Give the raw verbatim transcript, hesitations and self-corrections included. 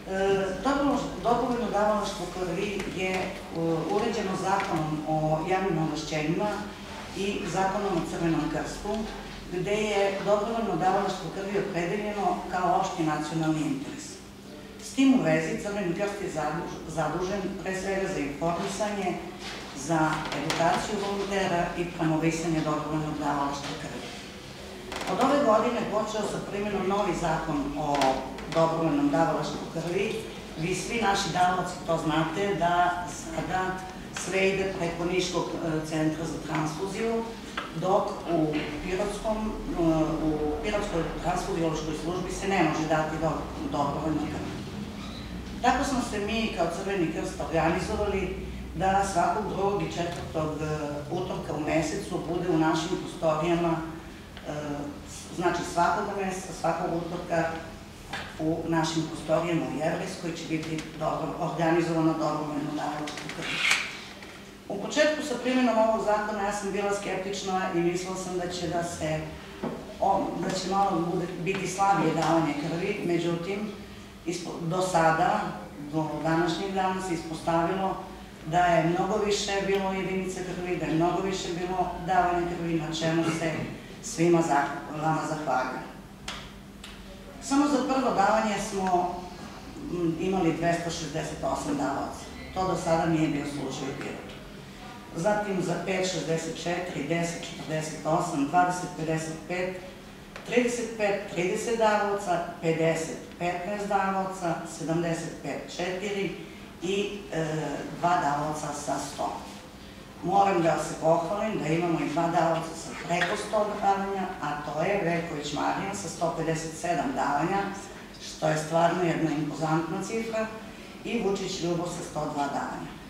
Dobrovoljno davalaštvo krvi je uređeno Zakonom o javnim ovlašćenjima i Zakonom o Crvenom krstu, gde je dobrovoljno davalaštvo krvi opredeljeno kao opšti nacionalni interes. S tim u vezi Crveni krst je zadužen pre svega za informisanje, za edukaciju volontera i promovisanje dobrovoljnog davalaštva krvi. Od ove godine počeo sa primjenom novi zakon o dobrovoljnom davalaštvu krvi. Vi svi naši davaoci to znate da sada sve ide preko Niškog centra za transfuziju, dok u Pirotskoj transfuziološkoj službi se ne može dati dobrovoljno krvi. Tako smo se mi kao Crveni krst organizovali da svakog drugog i četvrtog utorka u mesecu bude u našim prostorijama, znači svakog meseca, svakog utorka u našim prostorijama u Jevrejskoj će biti organizovano dobrovoljno davalaštvo krvi. U početku sa primjenom ovog zakona ja sam bila skeptična i mislila sam da će da se, da će malo biti slabije davanje krvi, međutim, do sada, do današnjeg dana se ispostavilo da je mnogo više bilo jedinice krvi, da je mnogo više bilo davanja krvi, na čemu se svima vama zahvaljujem. Samo za prvo davanje smo imali dvesta šezdeset osam davaoca. To do sada nije bio slučaj u Pirotu. Zatim za pet šezdeset četiri, deset četrdeset osam, dvadeset pedeset pet, trideset pet trideset davaoca, pedeset petnaest davaoca, sedamdeset pet četiri i dva davaoca sa sto. Moram da se pohvalim da imamo i dva davaoca sa preko sto davanja, a to je Veljković Marija sa sto pedeset sedam davanja, što je stvarno jedna impozantna cifra, i Vučić Ljubo sa sto dva davanja.